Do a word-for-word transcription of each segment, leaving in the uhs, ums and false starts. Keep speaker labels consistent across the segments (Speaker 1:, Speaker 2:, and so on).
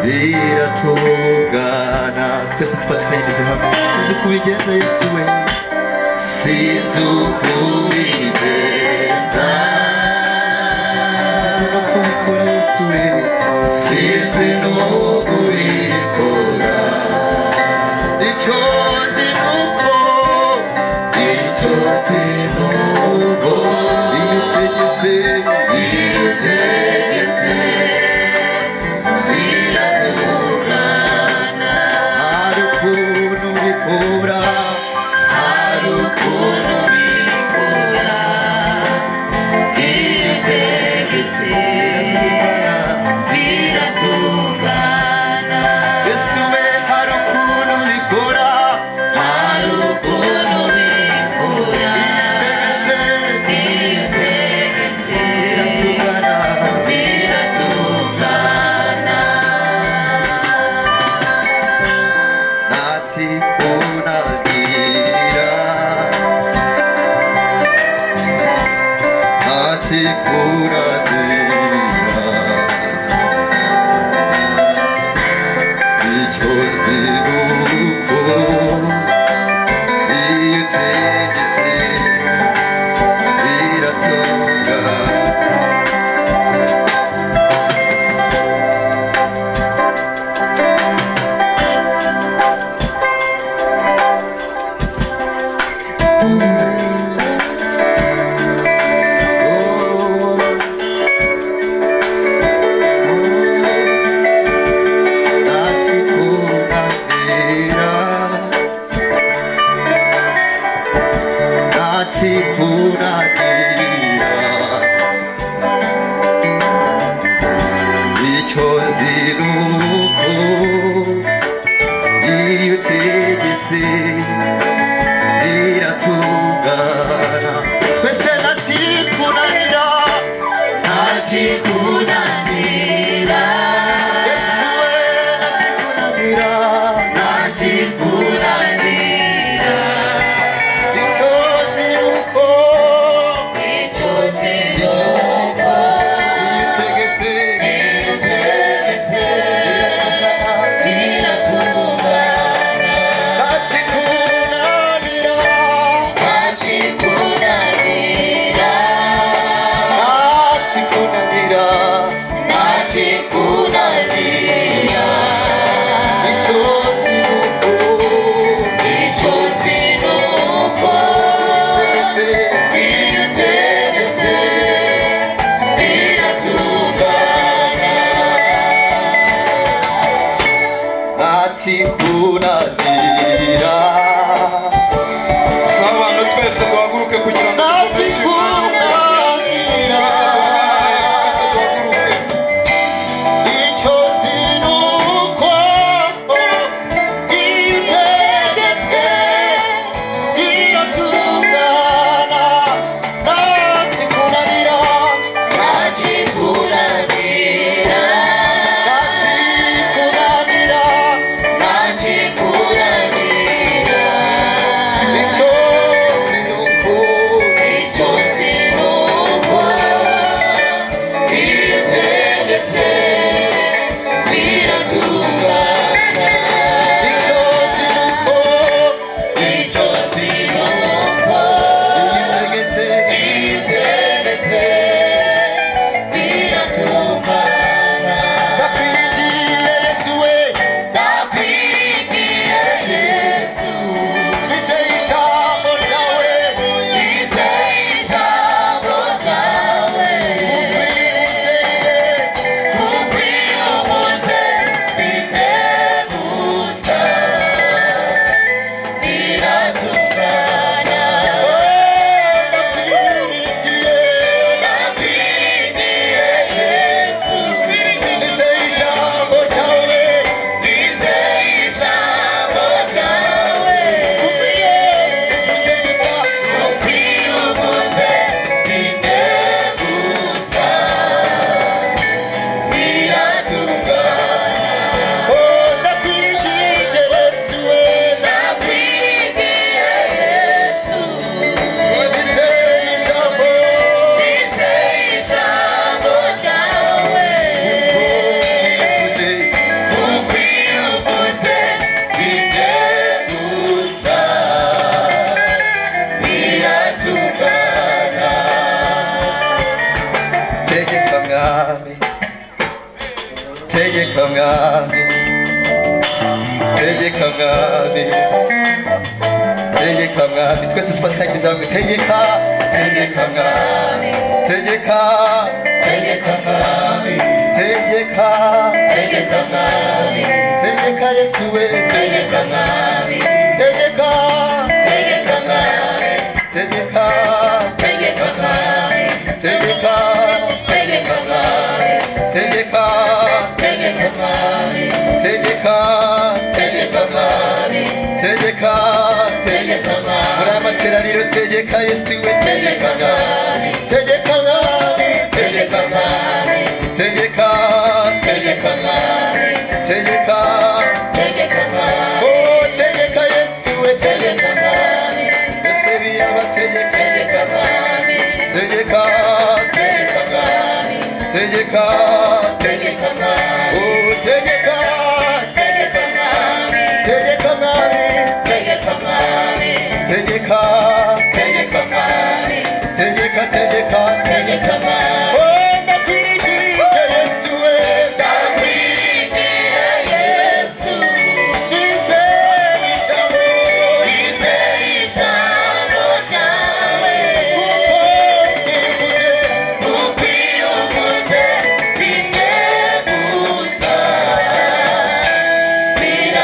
Speaker 1: biratungana. Twese tufatanyirize hamwe. Sinzi uko ubigenza Yesu we, sinzi uko ubigenza, sinzi uko ubikora Yesu we, sinzi n'uko ubikora. Icyo nzi n'uko, icyo nzi n'uko iyo utegetse, iyo utegetse biratungana. Hari ukuntu ubikora, hari ukuntu ubikora iyo utegetse biratungana. Yesu we, hari ukuntu ubikora, hari ukuntu ubikora iyo utegetse biratungana, biratungana. Natikunagira, natikunagira, icyo nzi n'uko iyo utegetse biratungana. Natikunagira, icyo nzi n'uko iyo utegetse biratungana. Twese natikunagira, natikunagira. Yesu we, natikunagira, natikunagira. Icyo nzi n'uko, icyo nzi n'uko iyo utegetse, iyo utegetse biratungana. Natikunagira, natikunagira, natikunagira, natikunagira. Icyo nzi n'uko, icyo nzi n'uko iyo utegetse biratungana. Natikunagira,
Speaker 2: saba abantu twese duhaguruke kugira ngo dukomeze uyu mwanya wo kuramya. Twese duhagarare, twese duhaguruke.
Speaker 1: icyo nzi n'uko iyo utegetse biratungana. Natikunagira, natikunagira, natikunagira, natikunagira.
Speaker 2: tegeka mwami tegeka mwami tegeka mwami twese tufatanyiriza hamwe tegeka tegeka mwami tegeka tegeka mwami tegeka tegeka mwami tegeka Yesu we tegeka mwami tegeka tegeka mwami tegeka tegeka mwami tegeka tegeka mwami tegeka tegeka mwami tegeka tegeka mwami tegeka tegeka mwami muri amateraniro tegeka Yesu we tegeka mwami tegeka mwami tegeka mwami tegeka tegeka mwami tegeka tegeka mwami oh tegeka Yesu we tegeka mwami Yesu biyaba tegeka tegeka mwami tegeka tegeka mwami tegeka tegeka mwami oh tegeka tegeka mwami tegeka mwami tegeka mwami tegeka tegeka mwami tegeka tegeka tegeka mwami oh ndakwirigiye Yesu we ndakwirigiye Yesu nize ijambo nize ijambo ryawe kuko nivuze kuko iyo uvuze rimwe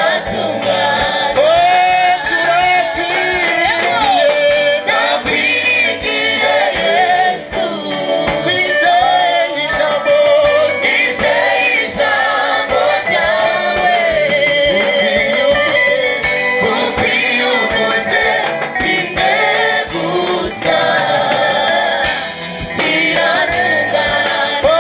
Speaker 2: gusa biratungana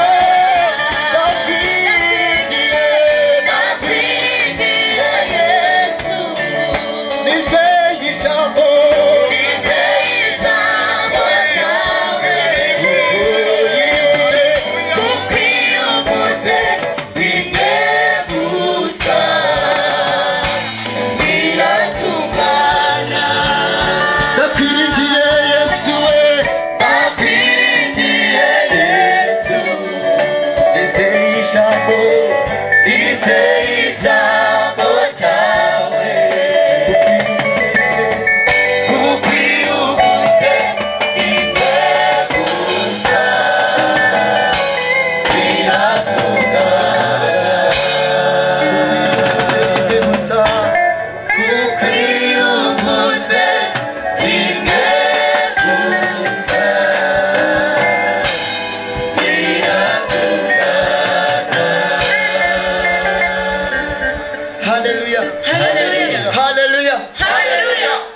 Speaker 2: ndakwirigiye ndakwirigiye Yesu nize ijambo nize ijambo ryawe kuko iyo uvuze rimwe gusa biratungana ndakwirigiye Yesu we ndakwirigiye Yesu nize ijambo nize ijambo ryawe kuko iyo uvuze rimwe gusa biratungana kuko iyo uvuze rimwe gusa biratungana. Hallelujah.
Speaker 1: Hallelujah.
Speaker 2: Hallelujah.
Speaker 1: Hallelujah.